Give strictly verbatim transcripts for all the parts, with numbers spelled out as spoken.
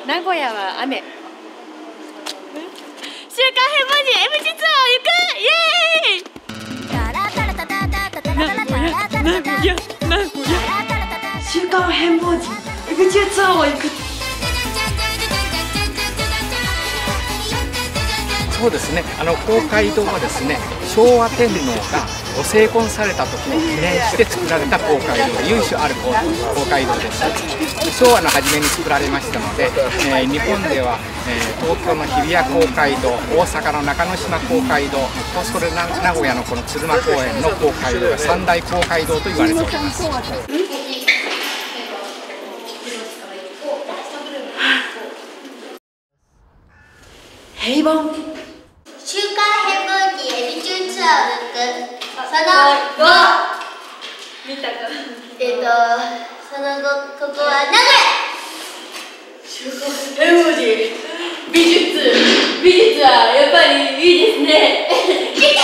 名古屋は雨。週刊変文人 エムジー ツアーを行く。イエーイ。名古屋、名古屋、名古屋。週刊変文人 エムジー ツアーを行く。 そうですね、あの公会堂はですね、昭和天皇がご成婚された時を記念して作られた公会堂、由緒ある公会堂です。昭和の初めに作られましたので、えー、日本では、えー、東京の日比谷公会堂、大阪の中之島公会堂、それ名古屋のこの鶴間公園の公会堂が三大公会堂と言われております。 平凡。 週刊変文人エビ中ツアーを行く。その後、 見たか。 えっと、その後、ここは名古屋。 週刊変文人美術、美術はやっぱりいいですね。 週刊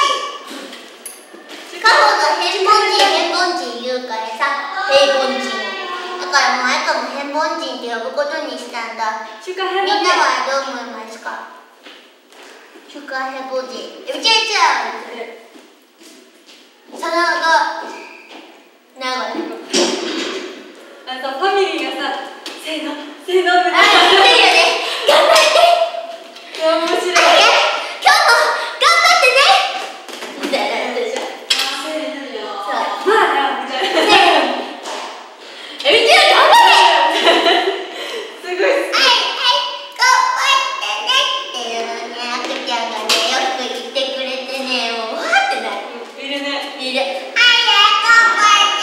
変文人。過去の変文人、変文人言うからさ、平凡人。だからもうあとも変凡人って呼ぶことにしたんだ。 週刊変みん文人。 なはどう思いますか？週刊変文人エビ中ツアーを行く。その後、名古屋。 あとファミリーがさ、せーの、せーのみたいな。 あ、言ってるよね。頑張って。 いや、面白い。 今日も頑張ってね。みたいなやつでしょ。そう。 まあな、みたいな。 ねえ。エビ中頑張れ。 すごい。 はいはい頑張ってねっていうのね、赤ちゃんがねよく言ってくれてね、もうわーってなる。 いるね。 いる。はい頑張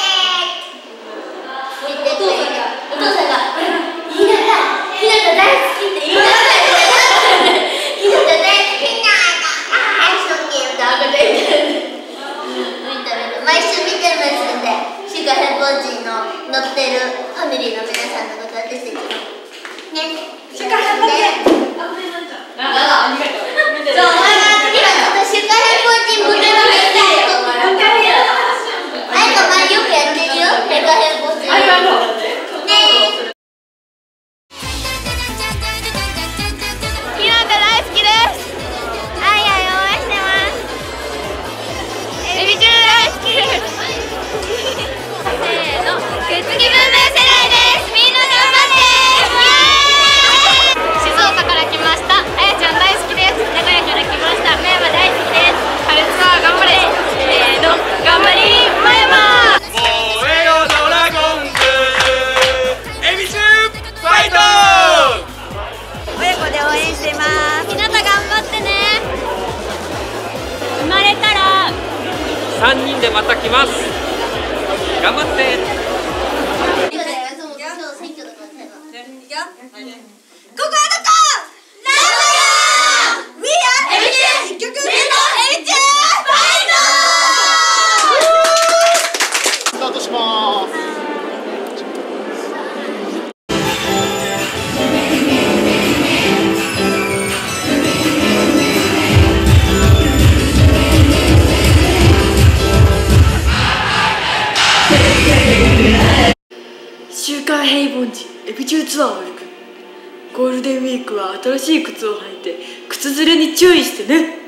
って。言ってくれる。お父さんがひなた、ひなた大好きって言いなさい。ひなた大好きなの。ああ、一生懸命赤ちゃん言ってる。毎週見てますんで、週刊変文人の乗ってるファミリーの皆さんのこと、私たちのね。 週刊変文人。あ、これなんだ。あ、ありがとう。 そう、お前が次はちょっと週刊変文人モデルみたいな。あいか前よくやってるよ、週刊変文人。 ありがとう。 ねえ。ひなた大好きです。あいあい応援してます。エビ中大好きです。せーの、くっつき文明世代です。みんな頑張って。静岡から来ました。あやちゃん大好きです。名古屋から来ました。富山大好きです。春ツアー頑張れ。せーの、頑張り富山。 燃えよドラゴンズエビ中ファイト。 親子で応援してます。 ひなた頑張ってね。 生まれたらさんにんでまた来ます。頑張って。 ここはどこ？名古屋。We are エビ中一曲目のエビ中ファイト。 スタートします。 週刊平凡人エビ中ツアーを行く。ゴールデンウィークは新しい靴を履いて靴ずれに注意してね。